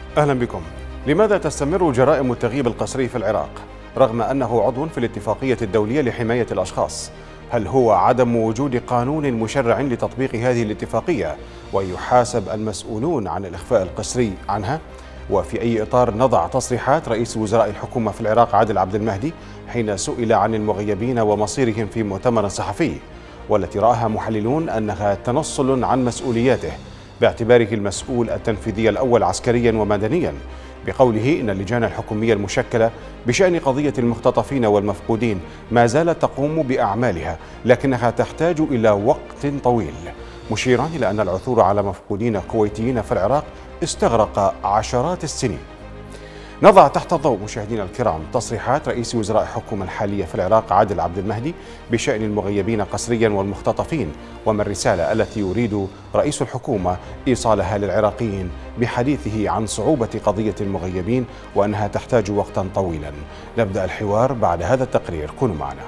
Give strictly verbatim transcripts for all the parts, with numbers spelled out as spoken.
أهلا بكم. لماذا تستمر جرائم التغييب القسري في العراق رغم أنه عضو في الاتفاقية الدولية لحماية الأشخاص؟ هل هو عدم وجود قانون مشرع لتطبيق هذه الاتفاقية ويحاسب المسؤولون عن الإخفاء القسري عنها؟ وفي أي إطار نضع تصريحات رئيس وزراء الحكومة في العراق عادل عبد المهدي حين سئل عن المغيبين ومصيرهم في مؤتمر صحفي، والتي رآها محللون أنها تنصل عن مسؤولياته باعتباره المسؤول التنفيذي الأول عسكريا ومدنيا، بقوله إن اللجان الحكومية المشكلة بشأن قضية المختطفين والمفقودين ما زالت تقوم بأعمالها لكنها تحتاج إلى وقت طويل، مشيرا إلى أن العثور على مفقودين كويتيين في العراق استغرق عشرات السنين. نضع تحت الضوء مشاهدينا الكرام تصريحات رئيس وزراء الحكومة الحالية في العراق عادل عبد المهدي بشأن المغيبين قسريا والمختطفين، وما الرسالة التي يريد رئيس الحكومة إيصالها للعراقيين بحديثه عن صعوبة قضية المغيبين وأنها تحتاج وقتا طويلا. نبدأ الحوار بعد هذا التقرير، كونوا معنا.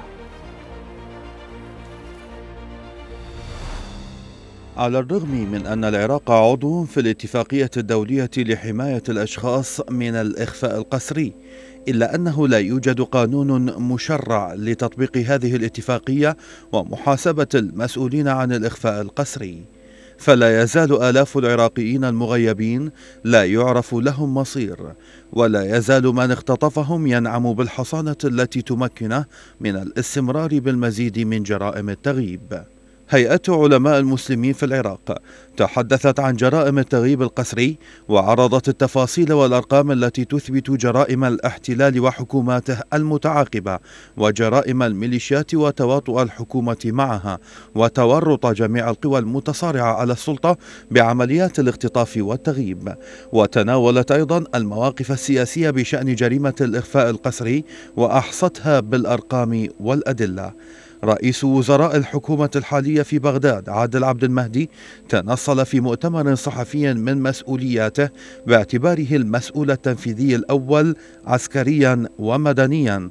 على الرغم من أن العراق عضو في الاتفاقية الدولية لحماية الأشخاص من الإخفاء القسري، إلا أنه لا يوجد قانون مشرع لتطبيق هذه الاتفاقية ومحاسبة المسؤولين عن الإخفاء القسري، فلا يزال آلاف العراقيين المغيبين لا يعرف لهم مصير، ولا يزال من اختطفهم ينعم بالحصانة التي تمكنه من الاستمرار بالمزيد من جرائم التغييب. هيئة علماء المسلمين في العراق تحدثت عن جرائم التغييب القسري وعرضت التفاصيل والأرقام التي تثبت جرائم الاحتلال وحكوماته المتعاقبة وجرائم الميليشيات وتواطؤ الحكومة معها وتورط جميع القوى المتصارعة على السلطة بعمليات الاختطاف والتغييب، وتناولت أيضا المواقف السياسية بشأن جريمة الإخفاء القسري وأحصتها بالأرقام والأدلة. رئيس وزراء الحكومة الحالية في بغداد عادل عبد المهدي تنصل في مؤتمر صحفي من مسؤولياته باعتباره المسؤول التنفيذي الأول عسكريا ومدنيا،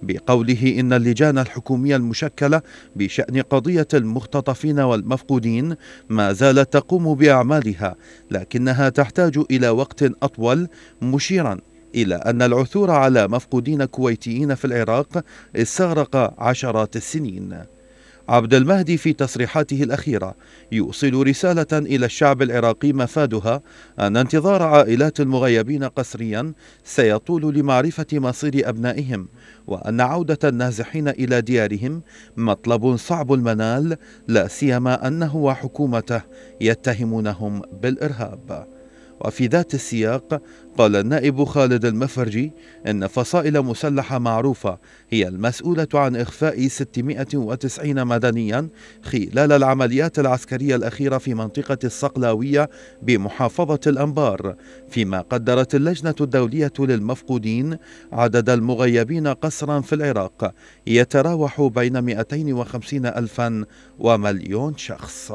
بقوله إن اللجان الحكومية المشكلة بشأن قضية المختطفين والمفقودين ما زالت تقوم بأعمالها لكنها تحتاج إلى وقت أطول، مشيرا إلى أن العثور على مفقودين كويتيين في العراق استغرق عشرات السنين. عبد المهدي في تصريحاته الأخيرة يوصل رسالة إلى الشعب العراقي مفادها أن انتظار عائلات المغيبين قسريا سيطول لمعرفة مصير أبنائهم، وأن عودة النازحين إلى ديارهم مطلب صعب المنال، لا سيما أنه وحكومته يتهمونهم بالإرهاب. وفي ذات السياق قال النائب خالد المفرجي إن فصائل مسلحة معروفة هي المسؤولة عن إخفاء ستمائة وتسعين مدنيا خلال العمليات العسكرية الأخيرة في منطقة الصقلاوية بمحافظة الأنبار، فيما قدرت اللجنة الدولية للمفقودين عدد المغيبين قسرا في العراق يتراوح بين مئتين وخمسين ألفا ومليون شخص.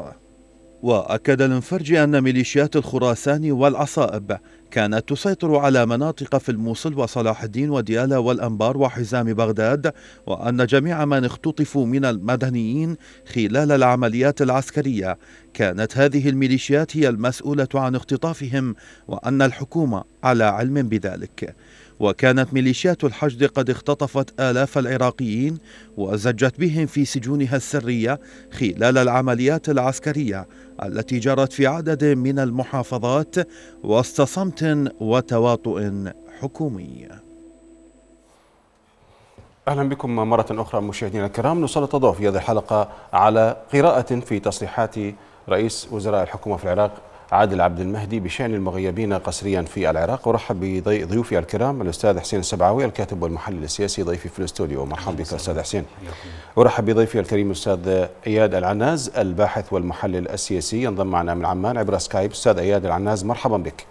وأكد المفرجي أن ميليشيات الخراسان والعصائب كانت تسيطر على مناطق في الموصل وصلاح الدين وديالى والأنبار وحزام بغداد، وأن جميع من اختطفوا من المدنيين خلال العمليات العسكرية كانت هذه الميليشيات هي المسؤولة عن اختطافهم، وأن الحكومة على علم بذلك. وكانت ميليشيات الحشد قد اختطفت آلاف العراقيين وزجت بهم في سجونها السرية خلال العمليات العسكرية التي جرت في عدد من المحافظات وسط صمت وتواطؤ حكومي. أهلا بكم مرة أخرى مشاهدينا الكرام. نسلط الضوء في هذه الحلقة على قراءة في تصريحات رئيس وزراء الحكومة في العراق عادل عبد المهدي بشأن المغيبين قسريا في العراق. أرحب بضيوفي الكرام الأستاذ حسين السبعاوي الكاتب والمحلل السياسي ضيفي في الاستوديو. مرحبا بك أستاذ حسين. أرحب بضيفي الكريم الأستاذ إياد العناز الباحث والمحلل السياسي ينضم معنا من عمان عبر سكايب. أستاذ إياد العناز مرحبا بك.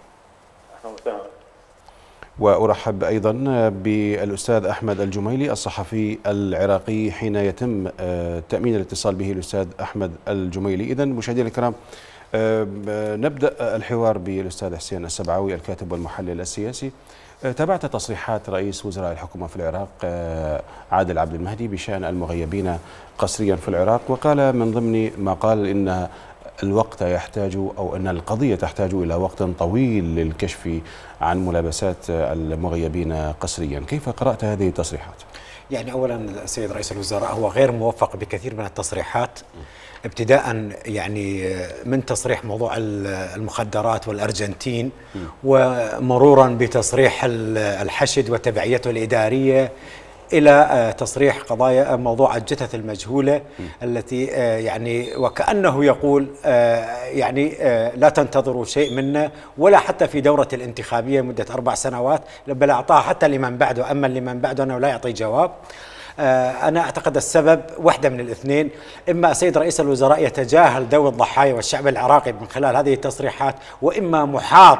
وأرحب أيضا بالأستاذ أحمد الجميلي الصحفي العراقي حين يتم تأمين الاتصال به الأستاذ أحمد الجميلي. إذن مشاهدينا الكرام نبدأ الحوار بالأستاذ حسين السبعاوي الكاتب والمحلل السياسي. تابعت تصريحات رئيس وزراء الحكومة في العراق عادل عبد المهدي بشأن المغيبين قسريا في العراق، وقال من ضمن ما قال إن الوقت يحتاج أو أن القضية تحتاج إلى وقت طويل للكشف عن ملابسات المغيبين قسريا. كيف قرأت هذه التصريحات؟ يعني أولا السيد رئيس الوزراء هو غير موفق بكثير من التصريحات، ابتداء يعني من تصريح موضوع المخدرات والأرجنتين، ومرورا بتصريح الحشد وتبعيته الإدارية، إلى تصريح قضايا موضوع الجثث المجهولة م. التي يعني وكأنه يقول يعني لا تنتظروا شيء منا ولا حتى في دورة الانتخابية مدة أربع سنوات، بل أعطاها حتى لمن بعده، أما لمن بعده أنه لا يعطي جواب. أنا أعتقد السبب واحدة من الاثنين، إما السيد رئيس الوزراء يتجاهل ذوي الضحايا والشعب العراقي من خلال هذه التصريحات، وإما محاط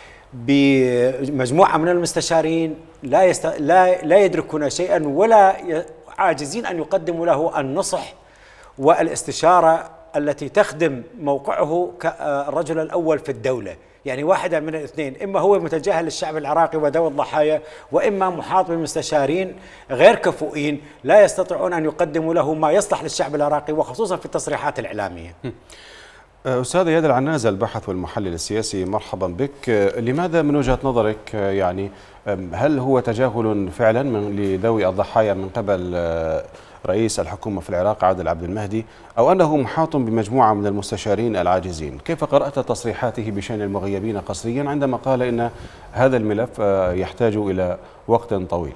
بمجموعة من المستشارين لا يست... لا لا يدركون شيئا ولا عاجزين أن يقدموا له النصح والاستشارة التي تخدم موقعه كالرجل الأول في الدولة. يعني واحدة من الاثنين، إما هو متجاهل للشعب العراقي وذوي الضحايا، وإما محاط بمستشارين غير كفؤين لا يستطيعون أن يقدموا له ما يصلح للشعب العراقي، وخصوصا في التصريحات الإعلامية. أستاذ إياد العنازة، الباحث والمحلل السياسي، مرحبا بك. لماذا من وجهة نظرك يعني هل هو تجاهل فعلا من لذوي الضحايا من قبل رئيس الحكومة في العراق عادل عبد المهدي، أو أنه محاط بمجموعة من المستشارين العاجزين؟ كيف قرأت تصريحاته بشأن المغيبين قسريا عندما قال إن هذا الملف يحتاج إلى وقت طويل؟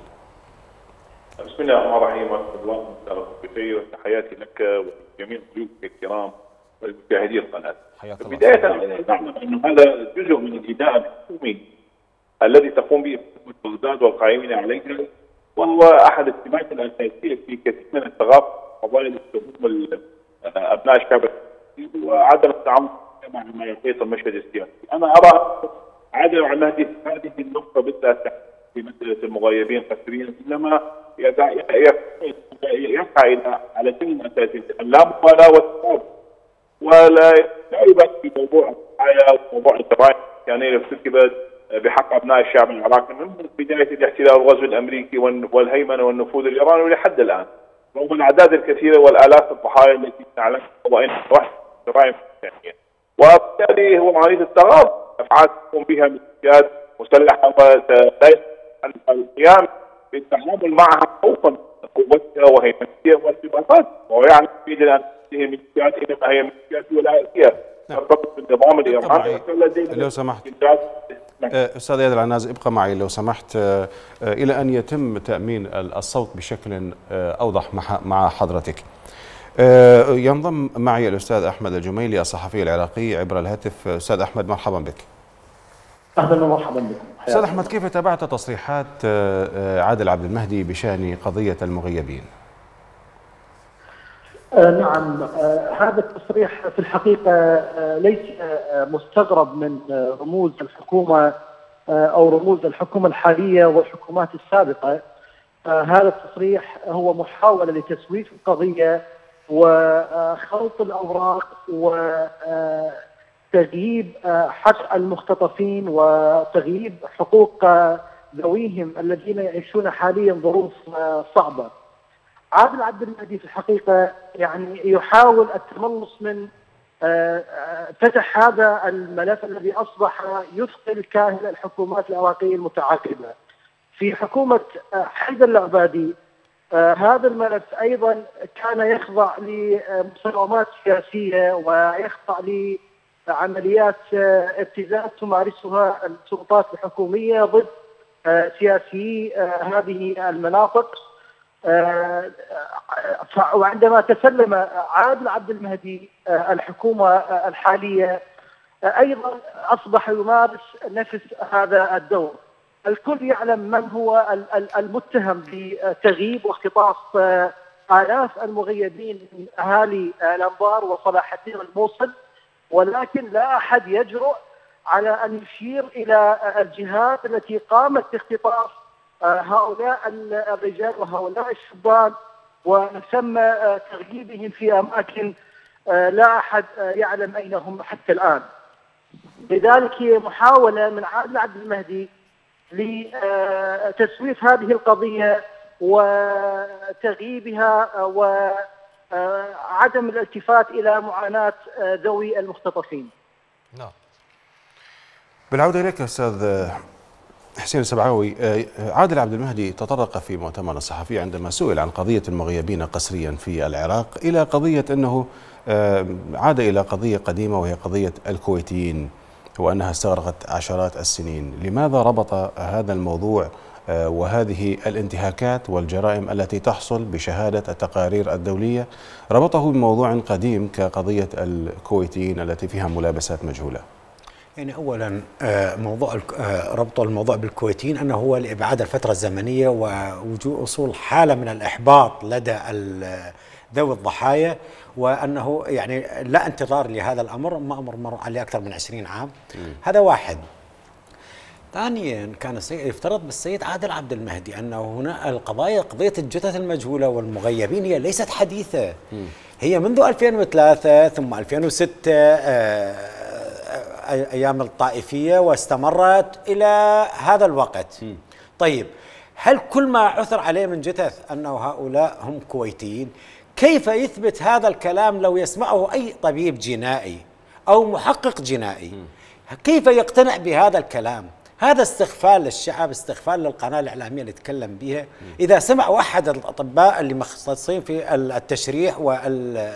بسم الله الرحمن الرحيم، ورحمة الله وبركاته، وتحياتي لك ولجميع ضيوفك الكرام والمشاهدي القناة. بداية نعلم أن هذا جزء من الإداء الحكومي الذي تقوم به حكومة بغداد والقائمين عليها، وهو أحد السمات الأساسية في كثير من التغافل قضايا تهم أبناء الشعب وعدم التعامل مع ما يحيط المشهد السياسي. أنا أرى عادل عبد المهدي هذه النقطة بالذات في مسألة المغيبين قسريا إنما يسعى إلى على سن أساسي لا مبالاة والتعب، ولا يبقى في موضوع الضحايا وموضوع الجرائم يعني ارتكبت بحق ابناء الشعب العراقي من بدايه الاحتلال والغزو الامريكي والهيمنه والنفوذ الايراني ولحد الان، رغم الاعداد الكثيره والالاف الضحايا التي نعلمها وانها واحده من الجرائم الثانيه. وبالتالي هو عمليه التغاضي افعال تقوم بها ميليشيات مسلحه ولا عن القيام بالتعامل معها خوفا من قوتها وهيمنتها وارتباطاتها، وهو يعني يريد ان هي ميليشيات انما هي ميليشيات ولايتيه ترتبط بالنظام الايراني. لو سمحت أستاذ إياد العنازة ابقى معي لو سمحت إلى أن يتم تأمين الصوت بشكل أوضح مع حضرتك. ينضم معي الأستاذ أحمد الجميلي الصحفي العراقي عبر الهاتف. أستاذ أحمد مرحبا بك. أهلا ومرحبا بكم. أستاذ أحمد، كيف تابعت تصريحات عادل عبد المهدي بشأن قضية المغيبين؟ آه نعم، آه هذا التصريح في الحقيقة آه ليس آه مستغرب من آه رموز الحكومة آه أو رموز الحكومة الحالية والحكومات السابقة. آه هذا التصريح هو محاولة لتسويف القضية وخلط الأوراق وتغييب آه حق المختطفين وتغييب حقوق آه ذويهم الذين يعيشون حاليا ظروف آه صعبة. عادل عبد المهدي في الحقيقة يعني يحاول التملص من فتح هذا الملف الذي أصبح يثقل كاهل الحكومات العراقية المتعاقبة. في حكومة حيدر العبادي هذا الملف أيضا كان يخضع لمساومات سياسية ويخضع لعمليات ابتزاز تمارسها السلطات الحكومية ضد سياسيي هذه المناطق. وعندما تسلم عادل عبد المهدي الحكومة الحالية أيضا أصبح يمارس نفس هذا الدور. الكل يعلم من هو المتهم بتغييب واختطاف آلاف المغيبين من أهالي الأنبار وصلاح الدين الموصل، ولكن لا أحد يجرؤ على أن يشير إلى الجهات التي قامت باختطاف هؤلاء الرجال وهؤلاء الشبان وتم تغييبهم في أماكن لا أحد يعلم أين هم حتى الآن. لذلك هي محاولة من عادل عبد المهدي لتسويف هذه القضية وتغييبها عدم الالتفات إلى معاناة ذوي المختطفين. نعم. بالعودة إليك أستاذ حسين السبعاوي، عادل عبد المهدي تطرق في مؤتمر الصحفي عندما سئل عن قضية المغيبين قسريا في العراق إلى قضية أنه عاد إلى قضية قديمة وهي قضية الكويتيين وأنها استغرقت عشرات السنين. لماذا ربط هذا الموضوع وهذه الانتهاكات والجرائم التي تحصل بشهادة التقارير الدولية ربطه بموضوع قديم كقضية الكويتيين التي فيها ملابسات مجهولة؟ يعني أولا موضوع ربط الموضوع بالكويتيين أنه هو لإبعاد الفترة الزمنية ووصول حالة من الإحباط لدى ذوي الضحايا، وأنه يعني لا انتظار لهذا الأمر، ما أمر مر عليه أكثر من عشرين عام. م. هذا واحد. ثانيا كان يفترض بالسيد عادل عبد المهدي أنه هنا القضايا قضية الجثث المجهولة والمغيبين هي ليست حديثة، م. هي منذ ألفين وثلاثة ثم ألفين وستة أيام الطائفية واستمرت إلى هذا الوقت. م. طيب هل كل ما عثر عليه من جثث أنه هؤلاء هم كويتيين؟ كيف يثبت هذا الكلام لو يسمعه أي طبيب جنائي أو محقق جنائي؟ م. كيف يقتنع بهذا الكلام؟ هذا استغفال للشعب، استغفال للقناة الإعلامية اللي تكلم بها. إذا سمعوا أحد الأطباء اللي مختصين في التشريح وال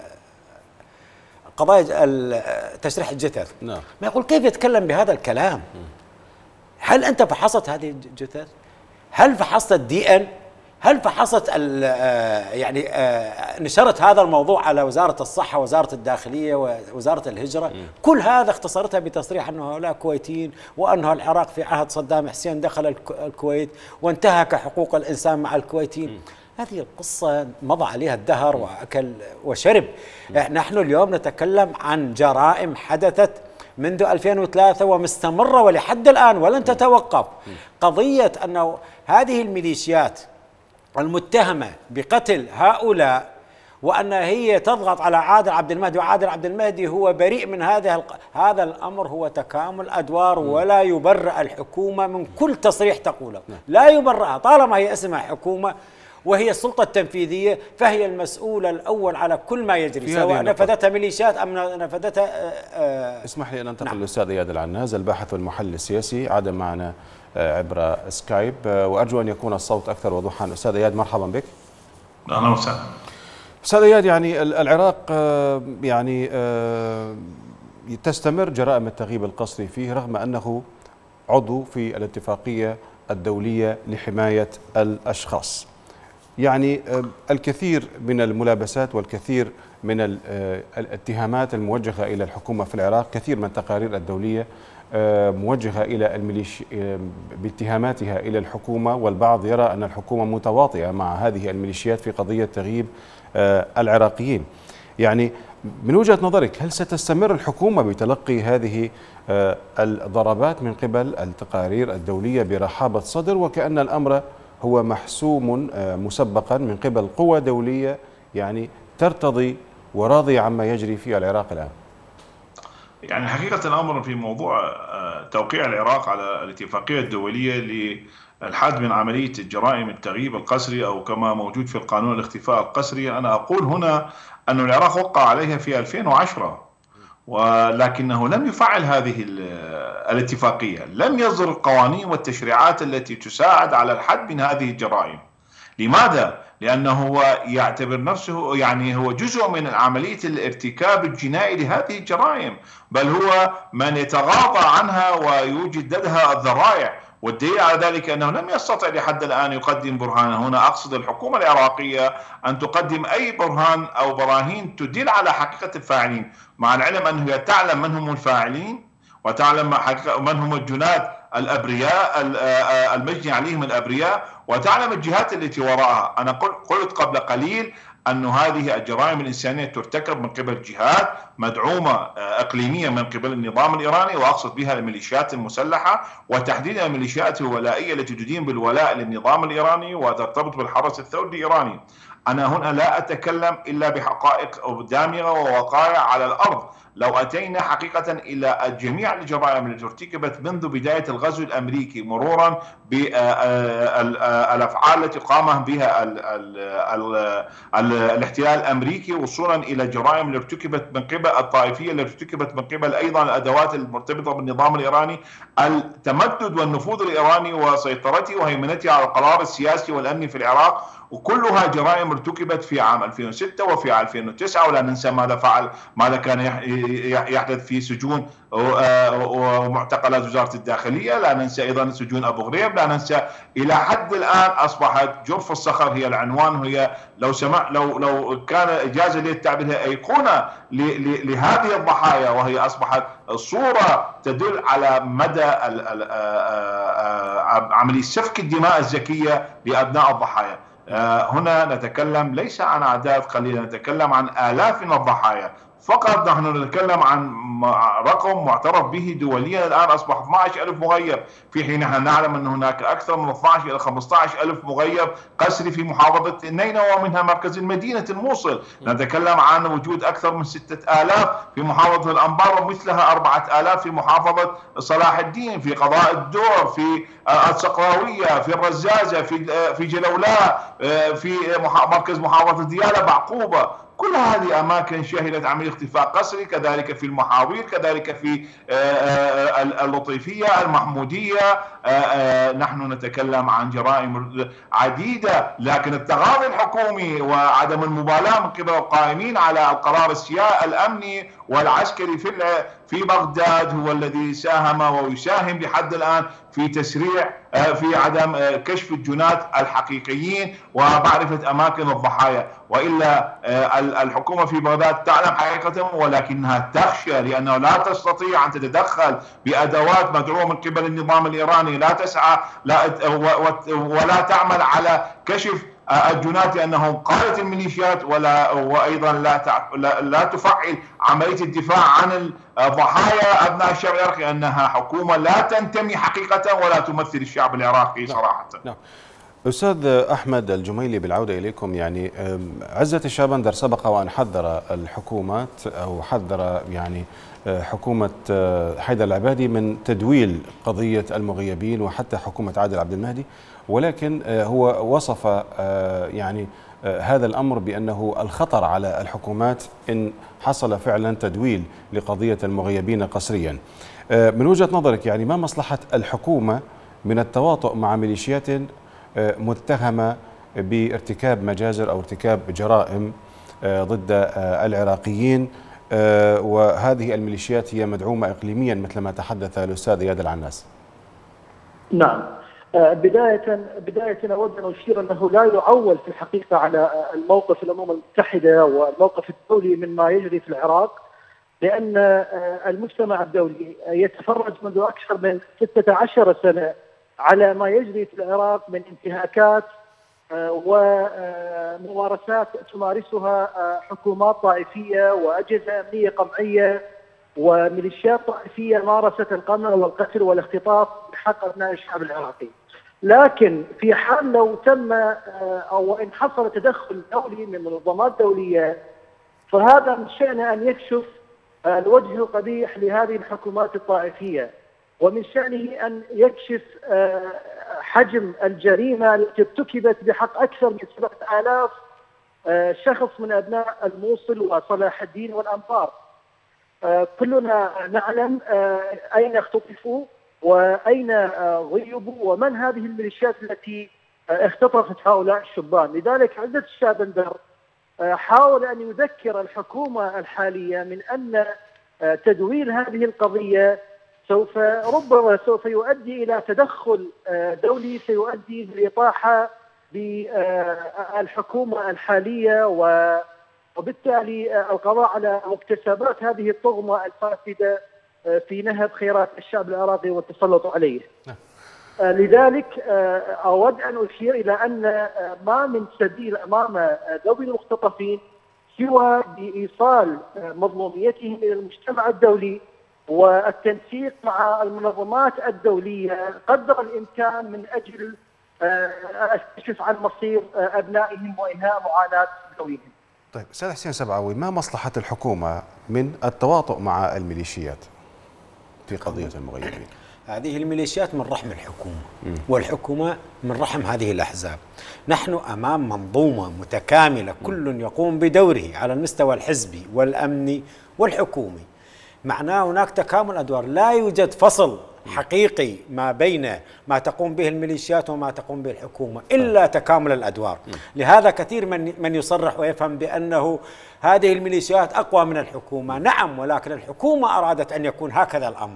قضايا تشريح الجثث ما يقول كيف يتكلم بهذا الكلام؟ هل أنت فحصت هذه الجثث؟ هل فحصت الدي ان؟ هل فحصت يعني نشرت هذا الموضوع على وزارة الصحة ووزارة الداخلية ووزارة الهجرة؟ م. كل هذا اختصرتها بتصريح أنه هؤلاء كويتيين، وأنه العراق في عهد صدام حسين دخل الكويت وانتهك حقوق الإنسان مع الكويتيين. م. هذه القصة مضى عليها الدهر وأكل وشرب. م. نحن اليوم نتكلم عن جرائم حدثت منذ ألفين وثلاثة ومستمرة ولحد الآن ولن تتوقف. م. قضية أنه هذه الميليشيات المتهمة بقتل هؤلاء وأن هي تضغط على عادل عبد المهدي، وعادل عبد المهدي هو بريء من هذا هذا الأمر، هو تكامل أدوار ولا يبرئ الحكومة من كل تصريح تقوله، لا يبرئها طالما هي اسمها حكومة وهي السلطة التنفيذية، فهي المسؤولة الأول على كل ما يجري سواء نفذتها ميليشيات أم نفذتها. آه اسمح لي أن أنتقل للأستاذ إياد العناز، الباحث والمحلل السياسي، عاد معنا عبر سكايب، وأرجو أن يكون الصوت أكثر وضوحا. أستاذ إياد مرحبا بك. أهلا وسهلا. أستاذ إياد، يعني العراق يعني تستمر جرائم التغييب القسري فيه رغم أنه عضو في الاتفاقية الدولية لحماية الأشخاص. يعني الكثير من الملابسات والكثير من الاتهامات الموجهة إلى الحكومة في العراق، كثير من التقارير الدولية موجهة إلى الميليش باتهاماتها إلى الحكومة، والبعض يرى أن الحكومة متواطئة مع هذه الميليشيات في قضية تغييب العراقيين. يعني من وجهة نظرك هل ستستمر الحكومة بتلقي هذه الضربات من قبل التقارير الدولية برحابة صدر، وكأن الأمر هو محسوم مسبقا من قبل قوى دولية يعني ترتضي وراضية عما يجري في العراق الآن؟ يعني حقيقة الأمر في موضوع توقيع العراق على الاتفاقية الدولية للحد من عملية الجرائم التغييب القسري أو كما موجود في القانون الاختفاء القسري، أنا أقول هنا أن العراق وقع عليها في ألفين وعشرة ولكنه لم يفعل هذه الاتفاقية، لم يصدر القوانين والتشريعات التي تساعد على الحد من هذه الجرائم. لماذا؟ لأنه هو يعتبر نفسه يعني هو جزء من عملية الارتكاب الجنائي لهذه الجرائم، بل هو من يتغاضى عنها ويوجد لديها الذرائع، والدليل على ذلك أنه لم يستطع لحد الآن يقدم برهانا. هنا أقصد الحكومة العراقية أن تقدم أي برهان أو براهين تدل على حقيقة الفاعلين، مع العلم أنه تعلم من هم الفاعلين وتعلم من هم الجناد الأبرياء المجني عليهم الأبرياء، وتعلم الجهات التي وراءها. أنا قلت قبل قليل أن هذه الجرائم الإنسانية ترتكب من قبل جهات مدعومة إقليميا من قبل النظام الإيراني، وأقصد بها الميليشيات المسلحة وتحديدا الميليشيات الولائية التي تدين بالولاء للنظام الإيراني وترتبط بالحرس الثوري الإيراني. أنا هنا لا أتكلم إلا بحقائق دامغة ووقائع على الأرض. لو أتينا حقيقة إلى جميع الجرائم التي ارتكبت منذ بداية الغزو الأمريكي مرورا بالأفعال التي قام بها ال ال ال ال الاحتلال الأمريكي، وصولا إلى الجرائم التي ارتكبت من قبل الطائفية التي ارتكبت من قبل أيضا الأدوات المرتبطة بالنظام الإيراني، التمدد والنفوذ الإيراني وسيطرته وهيمنته على القرار السياسي والأمني في العراق، وكلها جرائم ارتكبت في عام ألفين وستة وفي ألفين وتسعة. ولا ننسى ماذا فعل ماذا كان يحدث في سجون ومعتقلات وزارة الداخلية. لا ننسى أيضا سجون أبو غريب. لا ننسى إلى حد الآن أصبحت جرف الصخر هي العنوان، هي لو سمع لو لو كان إجازة لي التعبير هي أيقونة لهذه الضحايا، وهي أصبحت صورة تدل على مدى عملية سفك الدماء الزكية لأبناء الضحايا. هنا نتكلم ليس عن أعداد قليلة، نتكلم عن آلاف من الضحايا فقط. نحن نتكلم عن رقم معترف به دوليا الآن أصبح اثني عشر ألف مغيب، في حين نحن نعلم أن هناك أكثر من اثني عشر إلى خمسة عشر ألف مغيب قسري في محافظة نينوى ومنها مركز المدينة الموصل. نتكلم عن وجود أكثر من ستة آلاف في محافظة الأنبار ومثلها أربعة آلاف في محافظة صلاح الدين، في قضاء الدور، في الصقراوية، في الرزازة، في في جلولاء، في مركز محافظة ديالى بعقوبة. كل هذه أماكن شهدت عملية اختفاء قسري، كذلك في المحاوير، كذلك في اللطيفية، المحمودية. نحن نتكلم عن جرائم عديدة، لكن التغاضي الحكومي وعدم المبالاة من قبل القائمين على القرار السياسي الأمني والعسكري في في بغداد هو الذي ساهم ويساهم لحد الآن في تسريع في عدم كشف الجنات الحقيقيين ومعرفة أماكن الضحايا. وإلا الحكومة في بغداد تعلم حقيقة، ولكنها تخشى لأنه لا تستطيع أن تتدخل بأدوات مدعومة من قبل النظام الإيراني، لا تسعى لا ولا تعمل على كشف الجنات لأنهم قادة الميليشيات، ولا وأيضا لا لا, لا تفعل عملية الدفاع عن الضحايا أبناء الشعب العراقي، أنها حكومة لا تنتمي حقيقة ولا تمثل الشعب العراقي صراحة. نعم. أستاذ أحمد الجميلي، بالعودة إليكم، يعني عزة الشابندر سبق وأن حذر الحكومات أو حذر يعني حكومة حيدر العبادي من تدويل قضية المغيبين وحتى حكومة عادل عبد المهدي، ولكن هو وصف يعني هذا الأمر بأنه الخطر على الحكومات إن حصل فعلا تدويل لقضية المغيبين قسريا. من وجهة نظرك يعني ما مصلحة الحكومة من التواطؤ مع ميليشيات متهمة بارتكاب مجازر أو ارتكاب جرائم ضد العراقيين، وهذه الميليشيات هي مدعومة إقليميا مثل ما تحدث الأستاذ إياد العناس؟ نعم، بداية بداية أود أن أشير أنه لا يعول في الحقيقة على الموقف الأمم المتحدة والموقف الدولي مما يجري في العراق، لأن المجتمع الدولي يتفرج منذ أكثر من ستة عشر سنة على ما يجري في العراق من انتهاكات وممارسات تمارسها حكومات طائفية وأجهزة أمنية قمعية وميليشيات طائفية مارست القمع والقتل والاختطاف بحق أبناء الشعب العراقي. لكن في حال لو تم أو إن حصل تدخل دولي من منظمات دولية، فهذا من شأنه أن يكشف الوجه القبيح لهذه الحكومات الطائفية، ومن شأنه أن يكشف حجم الجريمة التي ارتكبت بحق أكثر من سبعة آلاف شخص من أبناء الموصل وصلاح الدين والأنبار. كلنا نعلم أين اختطفوا وأين غيبوا ومن هذه الميليشيات التي اختطفت هؤلاء الشبان. لذلك عزة الشابندر حاول أن يذكر الحكومة الحالية من أن تدويل هذه القضية سوف ربما سوف يؤدي إلى تدخل دولي سيؤدي للإطاحة بالحكومة الحالية وبالتالي القضاء على مكتسبات هذه الطغمة الفاسدة في نهب خيرات الشعب العراقي والتسلط عليه. لذلك أود أن أشير إلى أن ما من سبيل أمام ذوي المختطفين سوى بإيصال مظلوميتهم إلى المجتمع الدولي والتنسيق مع المنظمات الدولية قدر الإمكان من أجل الكشف عن مصير أبنائهم وإنهاء معاناة ذويهم. طيب أستاذ حسين سبعاوي، ما مصلحة الحكومة من التواطؤ مع الميليشيات في قضية المغيبين؟ هذه الميليشيات من رحم الحكومة، والحكومة من رحم هذه الأحزاب. نحن أمام منظومة متكاملة، كل يقوم بدوره على المستوى الحزبي والأمني والحكومي. معناه هناك تكامل أدوار، لا يوجد فصل حقيقي ما بين ما تقوم به الميليشيات وما تقوم به الحكومة إلا تكامل الأدوار. لهذا كثير من من يصرح ويفهم بأنه هذه الميليشيات أقوى من الحكومة. نعم، ولكن الحكومة أرادت أن يكون هكذا الأمر.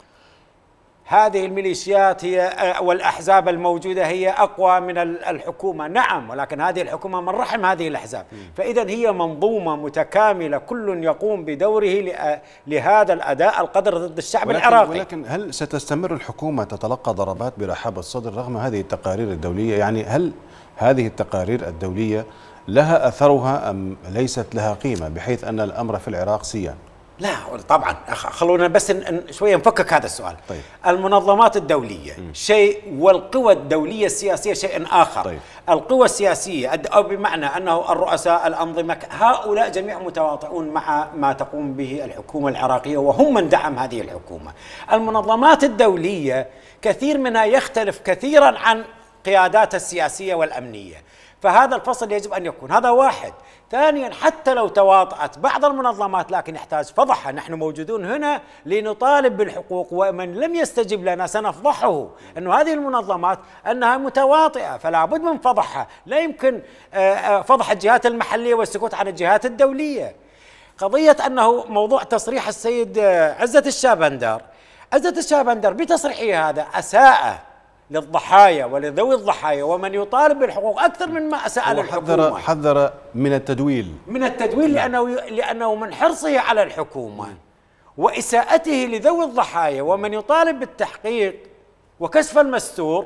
هذه الميليشيات هي والأحزاب الموجودة هي أقوى من الحكومة. نعم، ولكن هذه الحكومة من رحم هذه الأحزاب. فإذا هي منظومة متكاملة، كل يقوم بدوره لهذا الأداء القدر ضد الشعب ولكن العراقي. ولكن هل ستستمر الحكومة تتلقى ضربات برحاب الصدر رغم هذه التقارير الدولية؟ يعني هل هذه التقارير الدولية لها أثرها أم ليست لها قيمة بحيث أن الأمر في العراق سيان؟ لا طبعا، خلونا بس شويه نفكك هذا السؤال. طيب. المنظمات الدوليه م. شيء، والقوى الدوليه السياسيه شيء اخر. طيب. القوى السياسيه او بمعنى انه الرؤساء الانظمه هؤلاء جميع متواطئون مع ما تقوم به الحكومه العراقيه وهم من دعم هذه الحكومه. المنظمات الدوليه كثير منها يختلف كثيرا عن قياداتها السياسيه والامنيه، فهذا الفصل يجب أن يكون. هذا واحد. ثانيا، حتى لو تواطأت بعض المنظمات لكن يحتاج فضحها. نحن موجودون هنا لنطالب بالحقوق، ومن لم يستجب لنا سنفضحه أنه هذه المنظمات أنها متواطئة، فلا بد من فضحها. لا يمكن فضح الجهات المحلية والسكوت عن الجهات الدولية. قضية أنه موضوع تصريح السيد عزت الشابندر، عزت الشابندر بتصريحه هذا أساء للضحايا ولذوي الضحايا ومن يطالب بالحقوق أكثر من ما أساء للحكومة. حذر من التدويل من التدويل لأنه لأنه من حرصه على الحكومة وإساءته لذوي الضحايا ومن يطالب بالتحقيق وكشف المستور،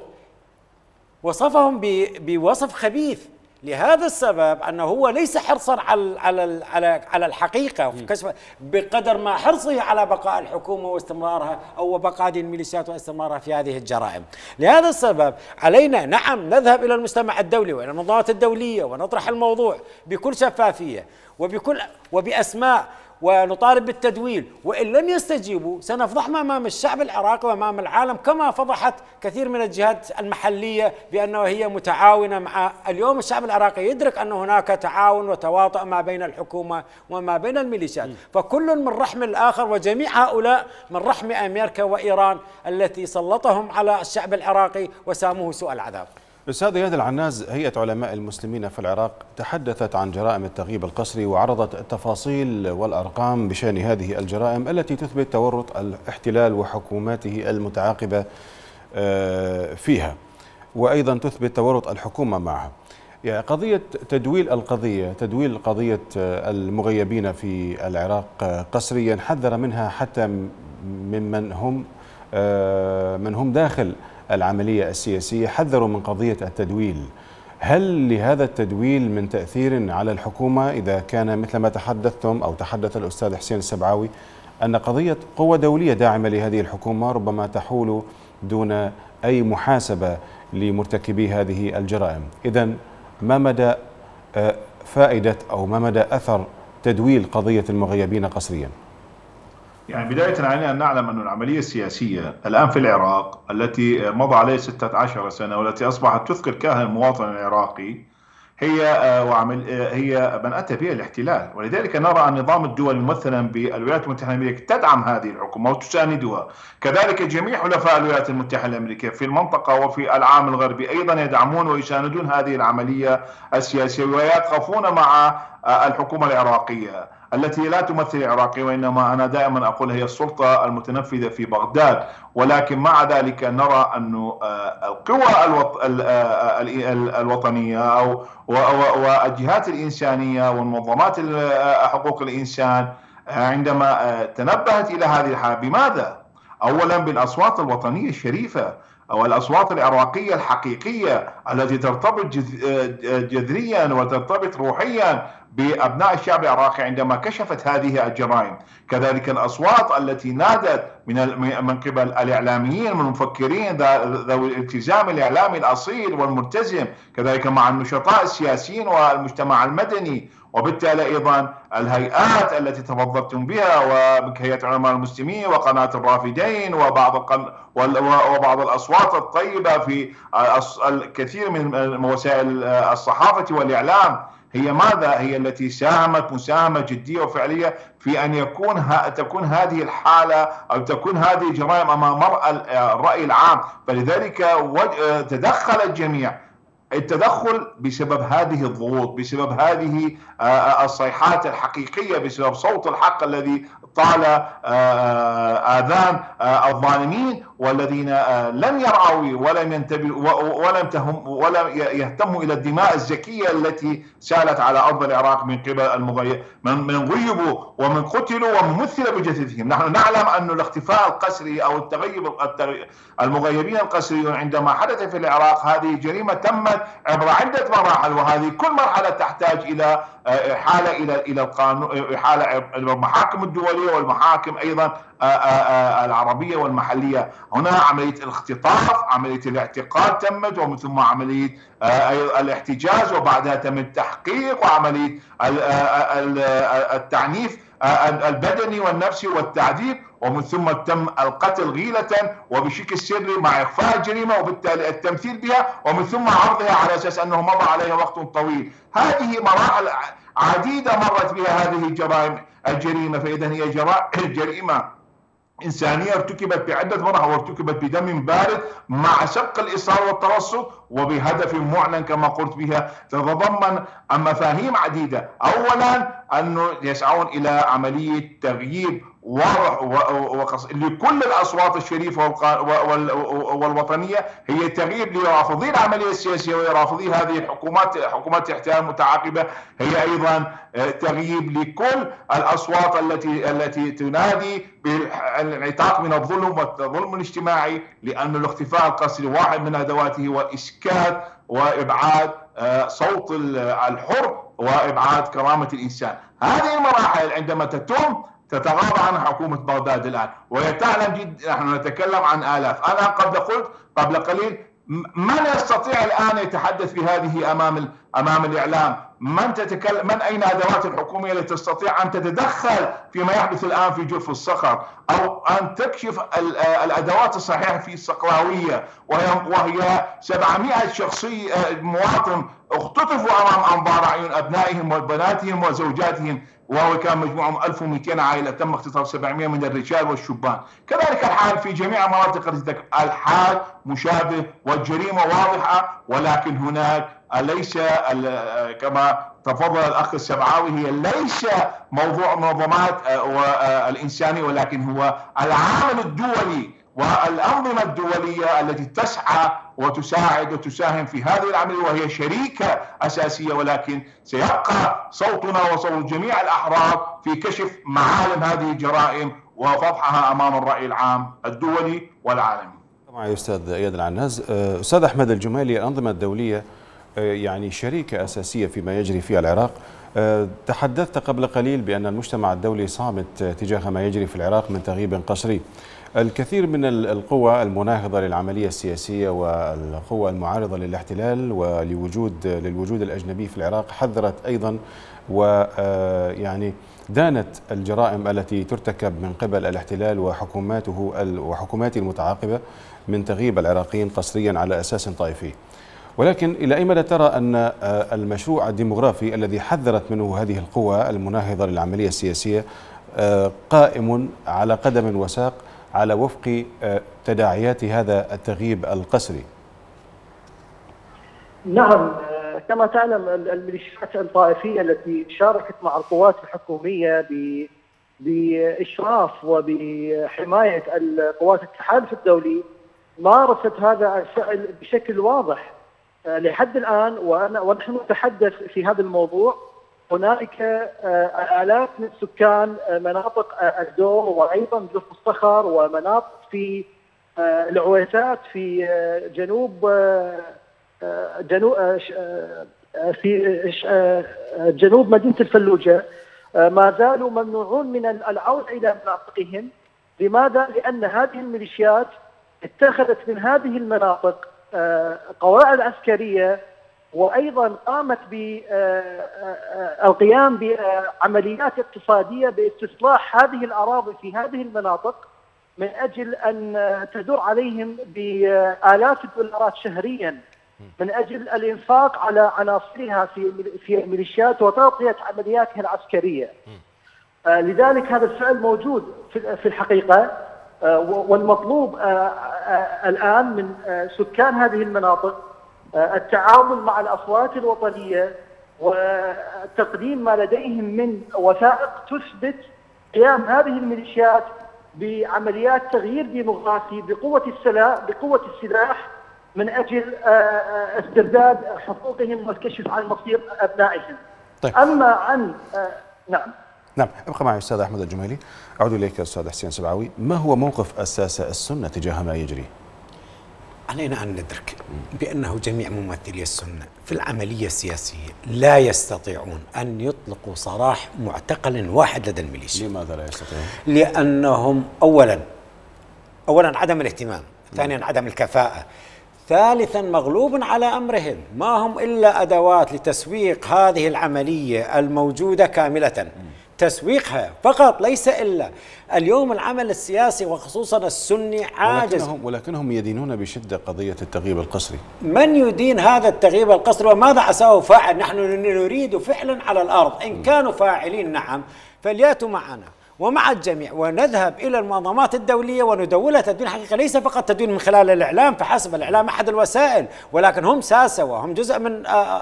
وصفهم بوصف خبيث. لهذا السبب أنه هو ليس حرصا على على على على الحقيقة وكشف بقدر ما حرصه على بقاء الحكومة واستمرارها أو بقاء هذه الميليشيات واستمرارها في هذه الجرائم. لهذا السبب علينا نعم نذهب إلى المجتمع الدولي وإلى المنظمات الدولية ونطرح الموضوع بكل شفافية وبكل وبأسماء ونطالب بالتدويل، وإن لم يستجيبوا سنفضحهم أمام الشعب العراقي وأمام العالم كما فضحت كثير من الجهات المحلية بأنه هي متعاونة مع. اليوم الشعب العراقي يدرك أن هناك تعاون وتواطؤ ما بين الحكومة وما بين الميليشيات، فكل من رحم الآخر، وجميع هؤلاء من رحم أمريكا وإيران التي سلطهم على الشعب العراقي وساموه سوء العذاب. أستاذ إياد العناز، هيئة علماء المسلمين في العراق تحدثت عن جرائم التغييب القسري وعرضت التفاصيل والأرقام بشأن هذه الجرائم التي تثبت تورط الاحتلال وحكوماته المتعاقبة فيها، وأيضا تثبت تورط الحكومة معها. يعني قضية تدويل القضية تدويل قضية المغيبين في العراق قسريا حذر منها حتى ممن هم من هم داخل العملية السياسية، حذروا من قضية التدويل. هل لهذا التدويل من تأثير على الحكومة إذا كان مثل ما تحدثتم أو تحدث الأستاذ حسين السبعاوي أن قضية قوة دولية داعمة لهذه الحكومة ربما تحول دون أي محاسبة لمرتكبي هذه الجرائم؟ إذن ما مدى فائدة أو ما مدى أثر تدويل قضية المغيبين قسريا؟ يعني بداية علينا أن نعلم أن العملية السياسية الآن في العراق التي مضى عليها ستة عشر سنة والتي أصبحت تثقل كاهل المواطن العراقي هي وعمل هي من أتى بها الاحتلال، ولذلك نرى النظام الدولي ممثلا بالولايات المتحدة الأمريكية تدعم هذه الحكومة وتساندها، كذلك جميع حلفاء الولايات المتحدة الأمريكية في المنطقة وفي العالم الغربي أيضا يدعمون ويساندون هذه العملية السياسية ويقفون مع الحكومة العراقية التي لا تمثل العراقي، وإنما أنا دائما أقول هي السلطة المتنفذة في بغداد. ولكن مع ذلك نرى أن القوى الوطنية أو والجهات الإنسانية والمنظمات حقوق الإنسان عندما تنبهت إلى هذه الحالة، بماذا؟ أولا بالأصوات الوطنية الشريفة أو الأصوات العراقية الحقيقية التي ترتبط جذريا وترتبط روحيا بأبناء الشعب العراقي عندما كشفت هذه الجرائم. كذلك الأصوات التي نادت من من قبل الإعلاميين من المفكرين ذوي الالتزام الإعلامي الأصيل والملتزم، كذلك مع النشطاء السياسيين والمجتمع المدني، وبالتالي أيضا الهيئات التي تفضلتم بها وهيئة علماء المسلمين وقناة الرافدين وبعض وبعض الأصوات الطيبة في الكثير من وسائل الصحافة والإعلام، هي ماذا؟ هي التي ساهمت مساهمة جدية وفعلية في أن يكون ها تكون هذه الحالة أو تكون هذه الجرائم أمام مرأى الرأي العام. فلذلك تدخل الجميع، التدخل بسبب هذه الضغوط، بسبب هذه الصيحات الحقيقية، بسبب صوت الحق الذي طال آذان الظالمين والذين لم يرعوا ولم ينتبهوا ولم تهم ولم يهتموا إلى الدماء الزكية التي سالت على أرض العراق من قبل المغيب من غيبوا ومن قتلوا ومن مثل بجثثهم. نحن نعلم أن الاختفاء القسري أو التغيب المغيبين القسريون عندما حدث في العراق هذه جريمة تمت عبر عدة مراحل، وهذه كل مرحلة تحتاج إلى إحالة إلى إلى القانون، إحالة المحاكم الدولية والمحاكم أيضا العربية والمحلية. هنا عملية الاختطاف، عملية الاعتقال تمت، ومن ثم عملية الاحتجاز، وبعدها تم التحقيق وعملية التعنيف البدني والنفسي والتعذيب، ومن ثم تم القتل غيلة وبشكل سري مع إخفاء الجريمة وبالتالي التمثيل بها، ومن ثم عرضها على أساس أنه مضى عليها وقت طويل. هذه مراحل عديدة مرت بها هذه الجرائم الجريمة، فإذا هي جريمة إنسانية ارتكبت بعدة مراحل وارتكبت بدم بارد مع سبق الإصرار والترصد وبهدف معلن كما قلت بها، تتضمن مفاهيم عديدة. أولا أنه يسعون إلى عملية تغييب واضح وقص لكل الأصوات الشريفة والوطنية، هي تغييب لرافضي العملية السياسية ورافضي هذه الحكومات حكومات الاحتلال المتعاقبة، هي أيضا تغييب لكل الأصوات التي التي تنادي بالانعتاق من الظلم والظلم الاجتماعي، لأن الاختفاء القسري واحد من أدواته وإسكات وإبعاد صوت الحر وإبعاد كرامة الإنسان. هذه المراحل عندما تتم تتغاضى عن حكومة بغداد الآن، وهي تعلم جدا. نحن نتكلم عن آلاف. أنا قبل قلت قبل قليل من يستطيع الآن يتحدث بهذه أمام أمام الإعلام؟ من تتكلم؟ من أين أدوات الحكومية التي تستطيع أن تتدخل فيما يحدث الآن في جرف الصخر، أو أن تكشف الأدوات الصحيحة في الصقلاوية وهي سبعمائة شخصي مواطن اختطفوا أمام أنظار أعين أبنائهم وبناتهم وزوجاتهم، وهو كان مجموعهم ألف ومئتين عائلة، تم اختطاف سبعمائة من الرجال والشبان. كذلك الحال في جميع مناطق الحال مشابه والجريمة واضحة، ولكن هناك ليس كما تفضل الأخ السبعاوي، هي ليس موضوع منظمات الإنسانية، ولكن هو العامل الدولي والأنظمة الدولية التي تسعى وتساعد وتساهم في هذه العملية، وهي شريكة أساسية. ولكن سيبقى صوتنا وصوت جميع الأحرار في كشف معالم هذه الجرائم وفضحها أمام الرأي العام الدولي والعالمي. طبعا يا أستاذ إياد العناز. أستاذ أحمد الجمالي، الأنظمة الدولية يعني شريكة أساسية فيما يجري في العراق. تحدثت قبل قليل بأن المجتمع الدولي صامت تجاه ما يجري في العراق من تغييب قسري. الكثير من القوى المناهضة للعملية السياسية والقوى المعارضة للاحتلال ولوجود للوجود الأجنبي في العراق حذرت أيضا ويعني دانت الجرائم التي ترتكب من قبل الاحتلال وحكوماته وحكوماته المتعاقبة من تغييب العراقيين قسريا على أساس طائفي. ولكن إلى أي مدى ترى أن المشروع الديمغرافي الذي حذرت منه هذه القوى المناهضة للعملية السياسية قائم على قدم وساق على وفق تداعيات هذا التغييب القسري؟ نعم، كما تعلم الميليشيات الطائفية التي شاركت مع القوات الحكومية بإشراف وبحماية القوات التحالف الدولي مارست هذا الفعل بشكل واضح لحد الآن. وأنا ونحن نتحدث في هذا الموضوع هنالك آلاف من سكان مناطق الدور وأيضا جرف الصخر ومناطق في العويسات في جنوب جنوب في جنوب مدينة الفلوجة ما زالوا ممنوعون من العودة إلى مناطقهم. لماذا؟ لأن هذه الميليشيات اتخذت من هذه المناطق قواعد عسكرية، وأيضا قامت بالقيام بعمليات اقتصادية باستصلاح هذه الأراضي في هذه المناطق من أجل أن تدور عليهم بآلاف الدولارات شهريا من أجل الإنفاق على عناصرها في في الميليشيات وتغطية عملياتها العسكرية. لذلك هذا الفعل موجود في الحقيقة، والمطلوب الآن من سكان هذه المناطق التعامل مع الأصوات الوطنية وتقديم ما لديهم من وثائق تثبت قيام هذه الميليشيات بعمليات تغيير ديموغرافي بقوة السلاح بقوة السلاح من أجل استرداد حقوقهم والكشف عن مصير أبنائهم. طيب. أما عن نعم نعم ابقى معي أستاذ أحمد الجميلي. أعود إليك أستاذ حسين سبعاوي. ما هو موقف أساس السنة تجاه ما يجري؟ علينا أن ندرك بأنه جميع ممثلي السنة في العملية السياسية لا يستطيعون أن يطلقوا سراح معتقل واحد لدى الميليشيا. لماذا لا يستطيعون؟ لأنهم أولا أولا عدم الاهتمام، ثانيا عدم الكفاءة، ثالثا مغلوب على أمرهم، ما هم إلا أدوات لتسويق هذه العملية الموجودة كاملة، تسويقها فقط ليس إلا. اليوم العمل السياسي وخصوصا السني عاجز، ولكنهم, ولكنهم يدينون بشدة قضية التغييب القسري. من يدين هذا التغييب القسري وماذا عساه فاعل؟ نحن نريد فعلا على الأرض، إن كانوا فاعلين نعم فليأتوا معنا ومع الجميع ونذهب إلى المنظمات الدولية وندولها تدوين حقيقة، ليس فقط تدوين من خلال الإعلام فحسب، الإعلام أحد الوسائل ولكن هم ساسة وهم جزء من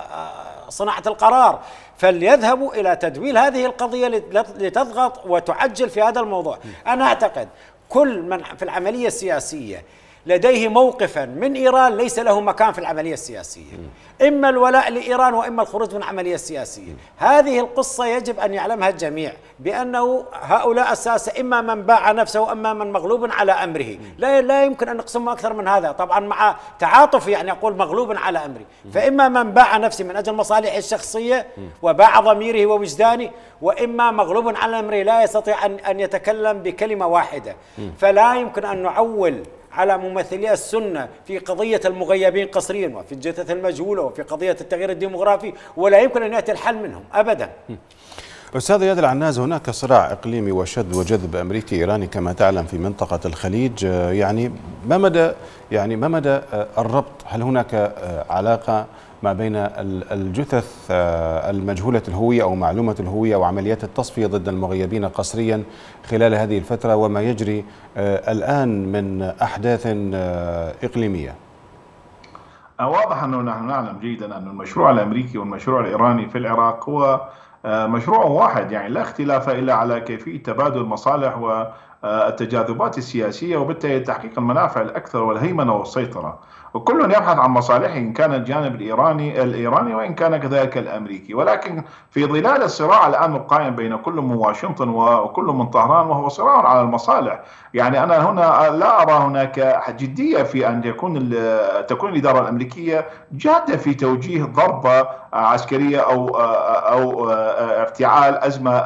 صناعة القرار، فليذهبوا إلى تدويل هذه القضية لتضغط وتعجل في هذا الموضوع. أنا أعتقد كل من في العملية السياسية لديه موقفا من إيران ليس له مكان في العملية السياسية، إما الولاء لإيران وإما الخروج من العملية السياسية. هذه القصة يجب أن يعلمها الجميع بأنه هؤلاء الساسة إما من باع نفسه وإما من مغلوب على أمره، لا لا يمكن أن نقسم أكثر من هذا، طبعا مع تعاطف يعني أقول مغلوب على أمره، فإما من باع نفسه من أجل مصالحه الشخصية وباع ضميره ووجدانه، وإما مغلوب على أمره لا يستطيع أن أن يتكلم بكلمة واحدة. فلا يمكن أن نعول على ممثلي السنة في قضية المغيبين قسريا وفي الجثث المجهولة وفي قضية التغيير الديمغرافي، ولا يمكن أن يأتي الحل منهم أبدا. أستاذ إياد العناز، هناك صراع إقليمي وشد وجذب أمريكي إيراني كما تعلم في منطقة الخليج، يعني ما مدى يعني ما مدى الربط؟ هل هناك علاقة ما بين الجثث المجهولة الهوية أو معلومة الهوية وعمليات التصفية ضد المغيبين قسريا خلال هذه الفترة وما يجري الآن من أحداث إقليمية؟ واضح أنه نحن نعلم جيدا أن المشروع الأمريكي والمشروع الإيراني في العراق هو مشروع واحد، يعني لا اختلاف إلا على كيفية تبادل المصالح والتجاذبات السياسية وبالتالي تحقيق المنافع الأكثر والهيمنة والسيطرة، وكل يبحث عن مصالحه إن كان الجانب الإيراني الإيراني وإن كان كذلك الأمريكي. ولكن في ظلال الصراع الآن القائم بين كل من واشنطن وكل من طهران وهو صراع على المصالح، يعني أنا هنا لا أرى هناك جدية في أن يكون تكون الإدارة الأمريكية جادة في توجيه ضربة عسكرية أو أو افتعال أزمة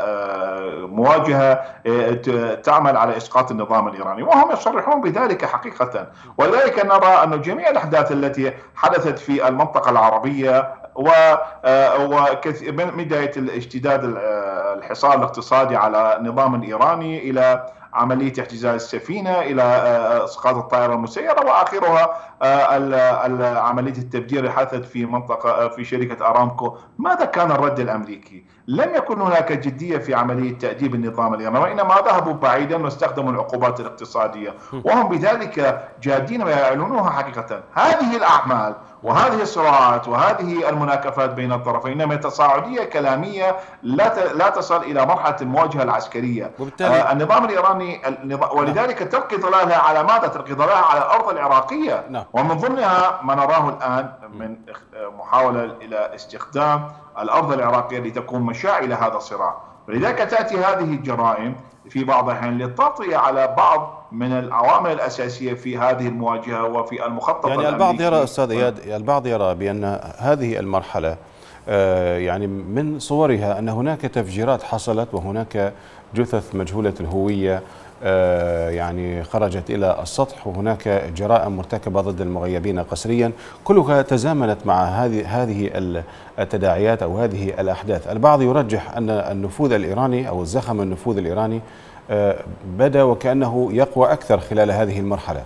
مواجهة تعمل على إسقاط النظام الإيراني، وهم يصرحون بذلك حقيقة. ولذلك نرى أن جميع الأحداث التي حدثت في المنطقة العربية ومن بداية الاشتداد الحصار الاقتصادي على النظام الإيراني إلى عملية احتجاز السفينة إلى إسقاط الطائرة المسيرة وآخرها عملية التفجير اللي حدثت في منطقة في شركة أرامكو، ماذا كان الرد الأمريكي؟ لم يكن هناك جدية في عملية تأديب النظام الإيراني، وإنما ذهبوا بعيدا واستخدموا العقوبات الاقتصادية، وهم بذلك جادين ويعلنونها حقيقة. هذه الأعمال وهذه الصراعات وهذه المناكفات بين الطرفين إنما تصاعدية كلامية لا لا تصل إلى مرحلة المواجهة العسكرية. آه النظام الإيراني ولذلك تلقي ظلالها على ماذا؟ تلقي ظلالها على الأرض العراقية، نعم. ومن ضمنها ما نراه الآن من محاولة إلى استخدام الأرض العراقية لتكون مشاعل هذا الصراع، ولذلك تأتي هذه الجرائم في بعض الأحيان للتغطية على بعض من العوامل الأساسية في هذه المواجهة وفي المخطط يعني الأمريكي. البعض يرى أستاذ إياد، البعض يرى بأن هذه المرحلة يعني من صورها أن هناك تفجيرات حصلت وهناك جثث مجهولة الهوية يعني خرجت إلى السطح، وهناك جرائم مرتكبة ضد المغيبين قسريا، كلها تزامنت مع هذه هذه التداعيات أو هذه الأحداث. البعض يرجح أن النفوذ الإيراني أو الزخم النفوذ الإيراني بدا وكأنه يقوى أكثر خلال هذه المرحلة.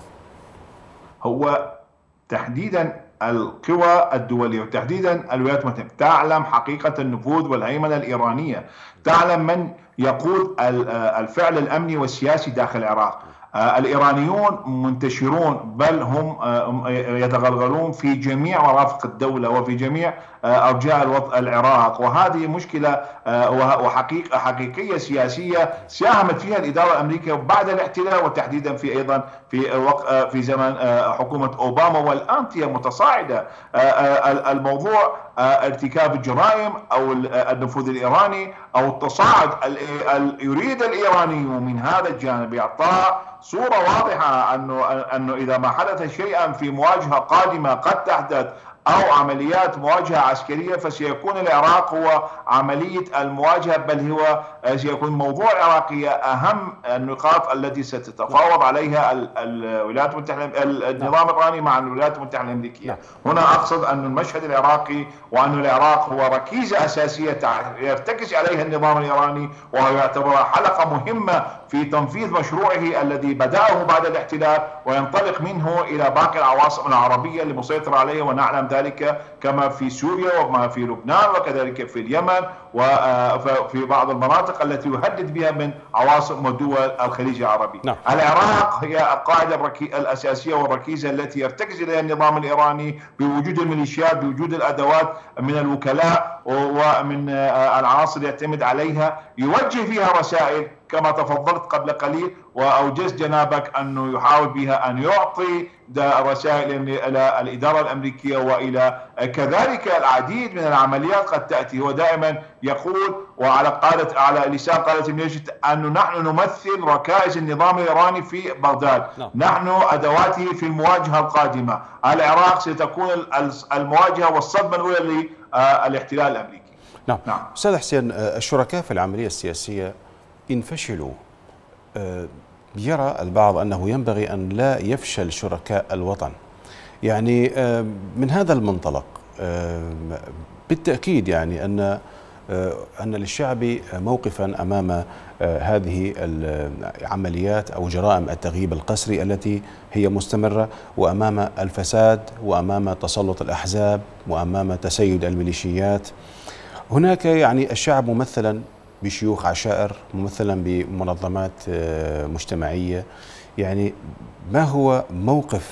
هو تحديدا القوى الدولية وتحديدا الولايات المتحدة تعلم حقيقة النفوذ والهيمنة الإيرانية، تعلم من يقود الفعل الأمني والسياسي داخل العراق. الإيرانيون منتشرون، بل هم يتغلغلون في جميع مرافق الدولة وفي جميع أرجاء العراق، وهذه مشكلة وحقيقة حقيقية سياسية ساهمت فيها الإدارة الأمريكية بعد الاحتلال، وتحديدا في أيضا في وقت في زمن حكومة أوباما، والآن هي متصاعدة. الموضوع ارتكاب الجرائم أو النفوذ الإيراني أو التصاعد يريد الإيرانيون من هذا الجانب إعطاء صورة واضحة أنه أنه إذا ما حدث شيئا في مواجهة قادمة قد تحدث أو عمليات مواجهة عسكرية، فسيكون العراق هو عملية المواجهة، بل هو سيكون موضوع العراقية أهم النقاط التي ستتفاوض عليها الولايات المتحدة النظام الإيراني مع الولايات المتحدة الأمريكية. هنا أقصد أن المشهد العراقي وأن العراق هو ركيزة أساسية يرتكز عليها النظام الإيراني، وهو يعتبر حلقة مهمة في تنفيذ مشروعه الذي بدأه بعد الاحتلال وينطلق منه إلى باقي العواصم العربية اللي مسيطر عليها، ونعلم ذلك كما في سوريا وما في لبنان وكذلك في اليمن وفي بعض المناطق التي يهدد بها من عواصم ودول الخليج العربي. نعم. العراق هي القاعدة الأساسية والركيزة التي يرتكز إليها النظام الإيراني بوجود الميليشيات، بوجود الأدوات من الوكلاء ومن العناصر يعتمد عليها، يوجه فيها رسائل كما تفضلت قبل قليل وأوجز جنابك أنه يحاول بها أن يعطي رسائل إلى الإدارة الأمريكية وإلى كذلك العديد من العمليات قد تأتي. ودائما يقول وعلى قادة على لسان قادة الميليشيا أنه نحن نمثل ركائز النظام الإيراني في بغداد، نعم. نحن أدواته في المواجهة القادمة. العراق ستكون المواجهة والصدمة الأولى للاحتلال الأمريكي. نعم. نعم. أستاذ حسين، الشركاء في العملية السياسية إن فشلوا يرى البعض أنه ينبغي أن لا يفشل شركاء الوطن. يعني من هذا المنطلق بالتأكيد يعني أن أن للشعب موقفا أمام هذه العمليات أو جرائم التغييب القسري التي هي مستمرة، وأمام الفساد وأمام تسلط الأحزاب وأمام تسيد الميليشيات. هناك يعني الشعب ممثلا بشيوخ عشائر، ممثلا بمنظمات مجتمعية. يعني ما هو موقف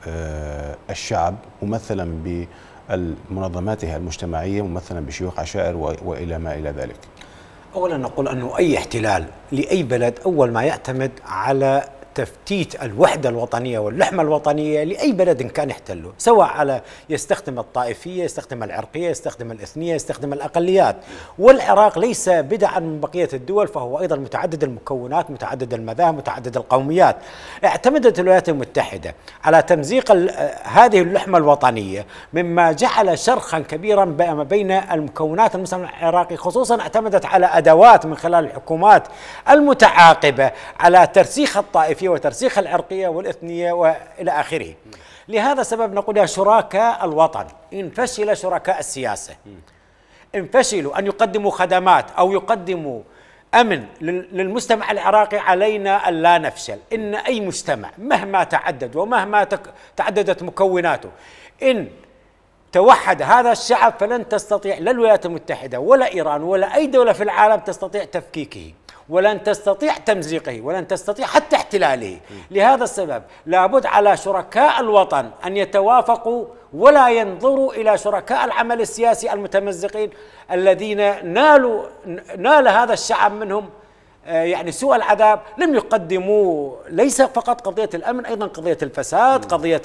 الشعب ممثلا بمنظماتها المجتمعية، ممثلا بشيوخ عشائر وإلى ما إلى ذلك؟ أولا نقول أنه أي احتلال لأي بلد أول ما يعتمد على تفتيت الوحدة الوطنية واللحمة الوطنية لأي بلد كان يحتله، سواء على يستخدم الطائفية، يستخدم العرقية، يستخدم الإثنية، يستخدم الأقليات. والعراق ليس بدعا من بقية الدول، فهو أيضا متعدد المكونات، متعدد المذاهب، متعدد القوميات. اعتمدت الولايات المتحدة على تمزيق هذه اللحمة الوطنية، مما جعل شرخا كبيرا بين المكونات المجتمع العراقي. خصوصا اعتمدت على أدوات من خلال الحكومات المتعاقبة على ترسيخ الطائفية وترسيخ العرقية والإثنية وإلى آخره. لهذا السبب نقول يا شركاء الوطن، إن فشل شركاء السياسة، إن فشلوا أن يقدموا خدمات أو يقدموا أمن للمجتمع العراقي، علينا أن لا نفشل. إن أي مجتمع مهما تعدد ومهما تعددت مكوناته، إن توحد هذا الشعب فلن تستطيع لا الولايات المتحدة ولا إيران ولا أي دولة في العالم تستطيع تفكيكه، ولن تستطيع تمزيقه، ولن تستطيع حتى احتلاله. لهذا السبب لابد على شركاء الوطن أن يتوافقوا ولا ينظروا إلى شركاء العمل السياسي المتمزقين الذين نالوا نال هذا الشعب منهم يعني سوء العذاب. لم يقدموا ليس فقط قضية الأمن، أيضا قضية الفساد، قضية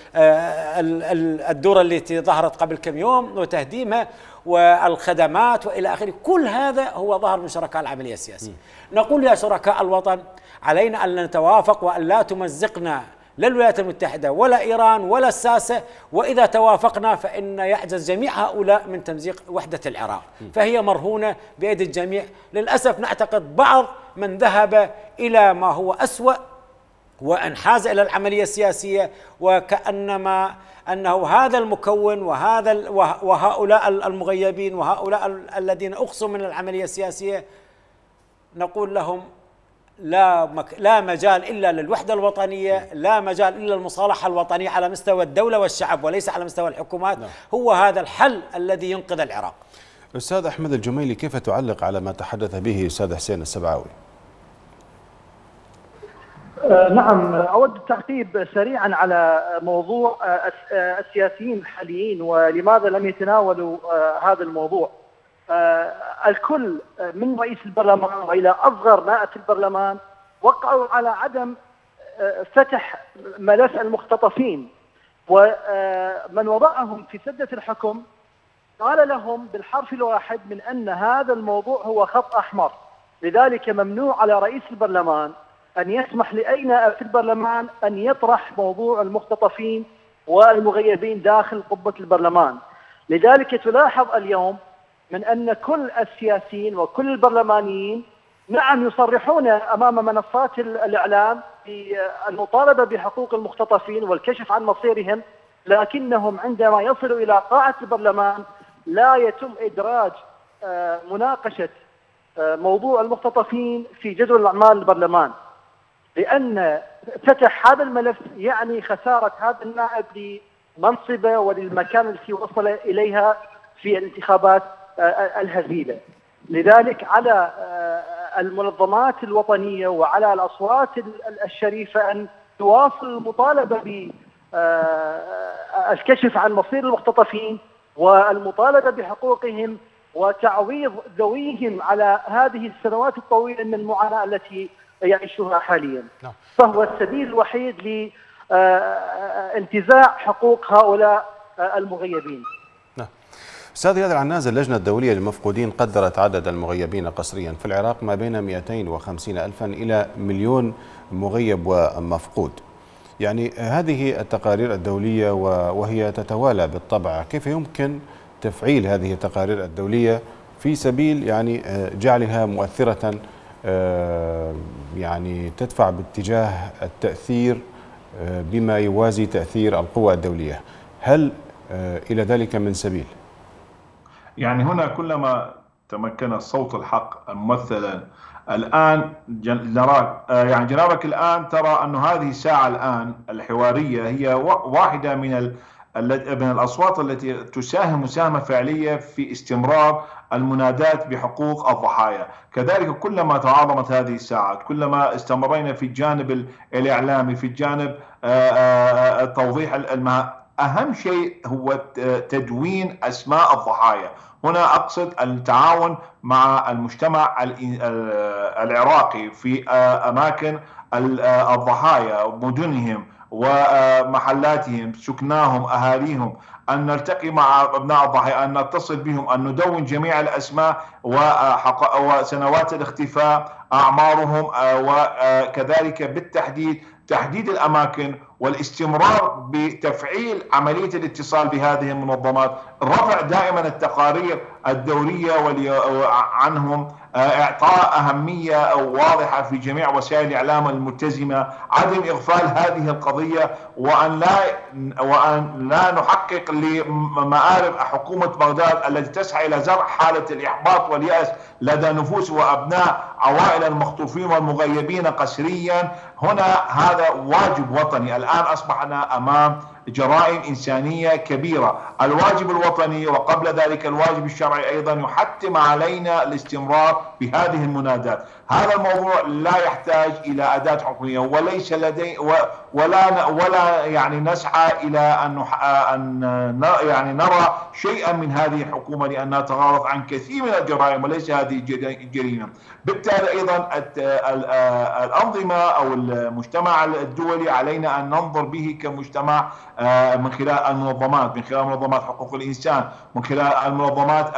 الدورة التي ظهرت قبل كم يوم وتهديمها، والخدمات وإلى آخره. كل هذا هو ظهر من شركاء العملية السياسية. نقول يا شركاء الوطن، علينا أن نتوافق وأن لا تمزقنا لا الولايات المتحدة ولا إيران ولا الساسة، وإذا توافقنا فإن يعجز جميع هؤلاء من تمزيق وحدة العراق، فهي مرهونة بيد الجميع. للأسف نعتقد بعض من ذهب إلى ما هو أسوأ وانحاز إلى العملية السياسية، وكأنما أنه هذا المكون وهذا وهؤلاء المغيبين وهؤلاء الذين أقصوا من العملية السياسية نقول لهم لا مك لا مجال إلا للوحدة الوطنية، لا مجال إلا المصالحة الوطنية على مستوى الدولة والشعب وليس على مستوى الحكومات. نعم. هو هذا الحل الذي ينقذ العراق. أستاذ أحمد الجميلي، كيف تعلق على ما تحدث به أستاذ حسين السبعاوي؟ نعم، أود التعقيب سريعا على موضوع السياسيين الحاليين ولماذا لم يتناولوا هذا الموضوع. الكل من رئيس البرلمان وإلى أصغر نائب البرلمان وقعوا على عدم فتح ملف المختطفين، ومن وضعهم في سدة الحكم قال لهم بالحرف الواحد من أن هذا الموضوع هو خط أحمر، لذلك ممنوع على رئيس البرلمان أن يسمح لأي نائب في البرلمان أن يطرح موضوع المختطفين والمغيبين داخل قبة البرلمان. لذلك تلاحظ اليوم من أن كل السياسيين وكل البرلمانيين نعم يصرحون أمام منصات الإعلام بالمطالبة بحقوق المختطفين والكشف عن مصيرهم، لكنهم عندما يصلوا إلى قاعة البرلمان لا يتم إدراج مناقشة موضوع المختطفين في جدول الأعمال البرلمان، لأن فتح هذا الملف يعني خسارة هذا النائب لمنصبه وللمكان التي وصل إليها في الانتخابات الهزيلة. لذلك على المنظمات الوطنية وعلى الأصوات الشريفة أن تواصل المطالبة بالكشف عن مصير المختطفين والمطالبة بحقوقهم وتعويض ذويهم على هذه السنوات الطويلة من المعاناة التي يعيشها حاليا. فهو السبيل الوحيد لانتزاع حقوق هؤلاء المغيبين. أستاذ رياض العناز، اللجنة الدولية للمفقودين قدرت عدد المغيبين قسريا في العراق ما بين مئتين وخمسين ألفا إلى مليون مغيب ومفقود. يعني هذه التقارير الدولية وهي تتوالى بالطبع، كيف يمكن تفعيل هذه التقارير الدولية في سبيل يعني جعلها مؤثرة يعني تدفع باتجاه التأثير بما يوازي تأثير القوى الدولية؟ هل إلى ذلك من سبيل؟ يعني هنا كلما تمكن الصوت الحق ممثلا الآن نرى يعني جنابك الآن ترى أن هذه الساعة الآن الحوارية هي واحدة من من الأصوات التي تساهم مساهمة فعلية في استمرار المنادات بحقوق الضحايا. كذلك كلما تعاظمت هذه الساعات كلما استمرينا في الجانب الإعلامي في الجانب توضيح المها. أهم شيء هو تدوين أسماء الضحايا. هنا أقصد التعاون مع المجتمع العراقي في أماكن الضحايا، مدنهم ومحلاتهم، سكناهم، أهاليهم، أن نلتقي مع أبناء الضحايا، أن نتصل بهم، أن ندون جميع الأسماء وسنوات الاختفاء، أعمارهم، وكذلك بالتحديد تحديد الأماكن والاستمرار بتفعيل عملية الاتصال بهذه المنظمات، رفع دائما التقارير الدورية عنهم، إعطاء أهمية واضحة في جميع وسائل الإعلام الملتزمة، عدم إغفال هذه القضية، وأن لا وأن لا نحقق لمآرب حكومة بغداد التي تسعى إلى زرع حالة الإحباط واليأس لدى نفوس وأبناء عوائل المخطوفين والمغيبين قسريا. هنا هذا واجب وطني. الآن أصبحنا أمام جرائم إنسانية كبيرة. الواجب الوطني وقبل ذلك الواجب الشرعي أيضا يحتم علينا الاستمرار بهذه المنادات. هذا الموضوع لا يحتاج إلى أداة حكومية، وليس لدي ولا ولا يعني نسعى إلى أن أن يعني نرى شيئا من هذه الحكومة لأنها تغاضت عن كثير من الجرائم وليس هذه جريمة. بالتالي أيضا الأنظمة أو المجتمع الدولي علينا أن ننظر به كمجتمع من خلال المنظمات، من خلال منظمات حقوق الإنسان، من خلال المنظمات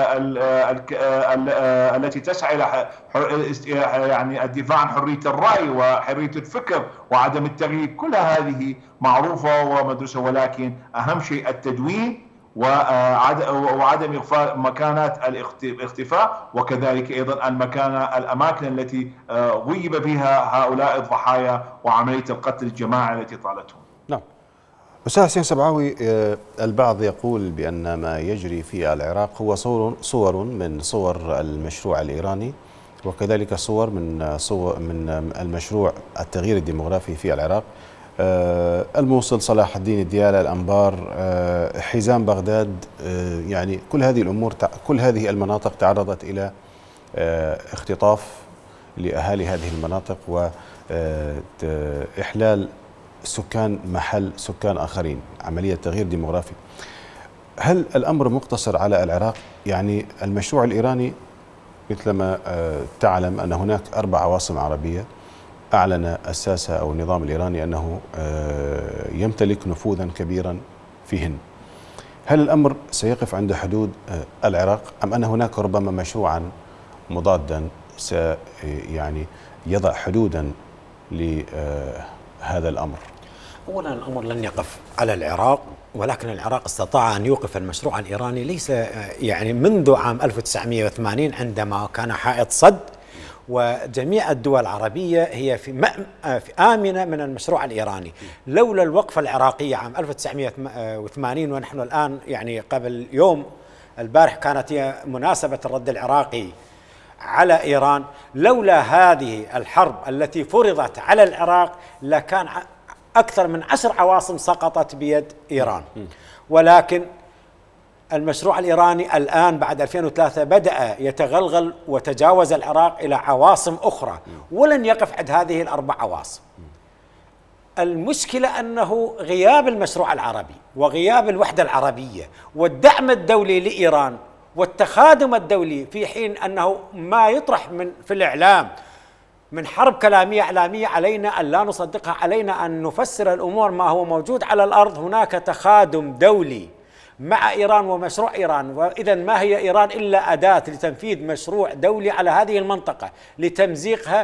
التي تسعى إلى يعني الدفاع عن حرية الرأي وحرية الفكر وعدم التغيير. كل هذه معروفة ومدرسة، ولكن أهم شيء التدوين وعدم إغفال مكانات الاختفاء، وكذلك أيضا المكانة الأماكن التي غيب فيها هؤلاء الضحايا وعملية القتل الجماعي التي طالتهم. نعم. أستاذ حسين سبعاوي، البعض يقول بأن ما يجري في العراق هو صور صور من صور المشروع الإيراني، وكذلك صور من صور من المشروع التغيير الديمغرافي في العراق. الموصل، صلاح الدين، الديالى، الأنبار، حزام بغداد، يعني كل هذه الأمور، كل هذه المناطق تعرضت إلى اختطاف لأهالي هذه المناطق وإحلال سكان محل سكان آخرين، عملية تغيير ديمغرافي. هل الأمر مقتصر على العراق؟ يعني المشروع الإيراني مثلما تعلم أن هناك أربع عواصم عربية أعلن الساسة أو النظام الإيراني أنه يمتلك نفوذا كبيرا فيهن. هل الأمر سيقف عند حدود العراق، أم أن هناك ربما مشروعا مضادا سي يعني يضع حدودا لهذا الأمر؟ أولا الأمر لن يقف على العراق، ولكن العراق استطاع أن يوقف المشروع الإيراني ليس يعني منذ عام ألف وتسعمئة وثمانين عندما كان حائط صد، وجميع الدول العربية هي في, في آمنة من المشروع الإيراني. لولا الوقفة العراقية عام ألف وتسعمئة وثمانين، ونحن الآن يعني قبل يوم البارح كانت هي مناسبة الرد العراقي على إيران، لولا هذه الحرب التي فرضت على العراق لكان أكثر من عشر عواصم سقطت بيد إيران. ولكن المشروع الإيراني الآن بعد ألفين وثلاثة بدأ يتغلغل وتجاوز العراق إلى عواصم أخرى، ولن يقف عند هذه الأربع عواصم. المشكلة أنه غياب المشروع العربي وغياب الوحدة العربية والدعم الدولي لإيران والتخادم الدولي، في حين أنه ما يطرح من في الإعلام من حرب كلامية إعلامية علينا أن لا نصدقها، علينا أن نفسر الأمور ما هو موجود على الأرض. هناك تخادم دولي مع إيران ومشروع إيران، وإذا ما هي إيران إلا أداة لتنفيذ مشروع دولي على هذه المنطقة لتمزيقها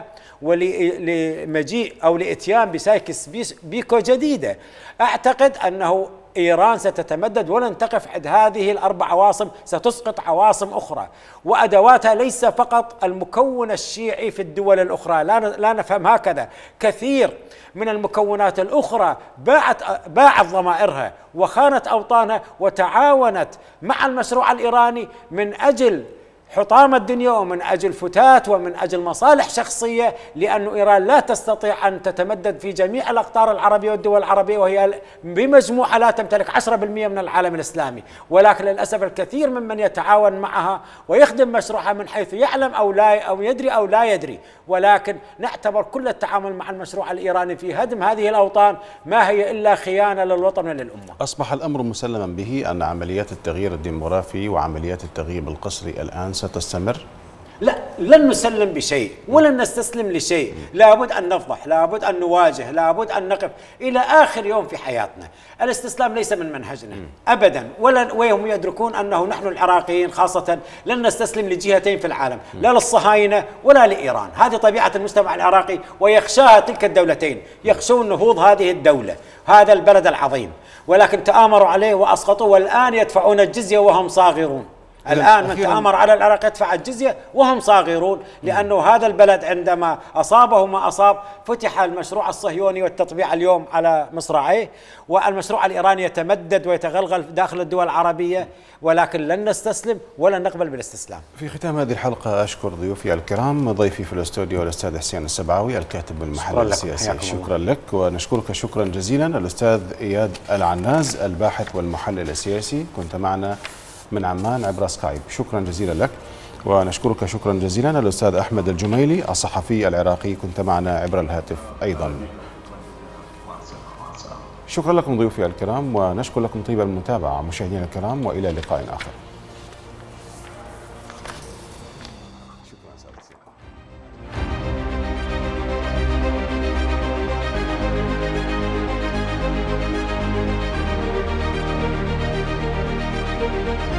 ولمجيء أو لإتيان بسايكس بيكو جديدة. أعتقد أنه إيران ستتمدد ولن تقف عند هذه الأربع عواصم، ستسقط عواصم أخرى، وأدواتها ليس فقط المكون الشيعي في الدول الأخرى، لا لا نفهم هكذا. كثير من المكونات الأخرى باعت باعت ضمائرها وخانت أوطانها وتعاونت مع المشروع الإيراني من أجل حطام الدنيا ومن أجل فتات ومن أجل مصالح شخصية، لأن إيران لا تستطيع أن تتمدد في جميع الأقطار العربية والدول العربية، وهي بمجموعة لا تمتلك عشرة بالمئة من العالم الإسلامي. ولكن للأسف الكثير ممن يتعاون معها ويخدم مشروعها من حيث يعلم أو لا أو يدري أو لا يدري. ولكن نعتبر كل التعامل مع المشروع الإيراني في هدم هذه الأوطان ما هي إلا خيانة للوطن وللأمة. أصبح الأمر مسلما به أن عمليات التغيير الديمغرافي وعمليات التغيير القسري الآن ستستمر؟ لا، لن نسلم بشيء ولن نستسلم لشيء. لابد أن نفضح، لابد أن نواجه، لابد أن نقف إلى آخر يوم في حياتنا. الاستسلام ليس من منهجنا أبدا، ولن وهم يدركون أنه نحن العراقيين خاصة لن نستسلم لجهتين في العالم، لا للصهاينة ولا لإيران. هذه طبيعة المجتمع العراقي ويخشاها تلك الدولتين، يخشون نهوض هذه الدولة، هذا البلد العظيم، ولكن تآمروا عليه وأسقطوا، والآن يدفعون الجزية وهم صاغرون. الآن من تآمر على العراق يدفع الجزية وهم صاغرون، لأنه هذا البلد عندما أصابه ما أصاب فتح المشروع الصهيوني والتطبيع اليوم على مصراعيه، والمشروع الإيراني يتمدد ويتغلغل داخل الدول العربية، ولكن لن نستسلم ولن نقبل بالاستسلام. في ختام هذه الحلقة أشكر ضيوفي الكرام، ضيفي في الاستوديو الأستاذ حسين السبعاوي الكاتب بالمحل السياسي، شكرا لك، ونشكرك شكرا جزيلا الأستاذ إياد العناز الباحث والمحلل السياسي، كنت معنا من عمان عبر سكايب، شكرا جزيلا لك. ونشكرك شكرا جزيلا الأستاذ أحمد الجميلي الصحفي العراقي، كنت معنا عبر الهاتف أيضا. شكرا لكم ضيوفي الكرام، ونشكر لكم طيب المتابعة مشاهدينا الكرام، وإلى لقاء آخر. العراق.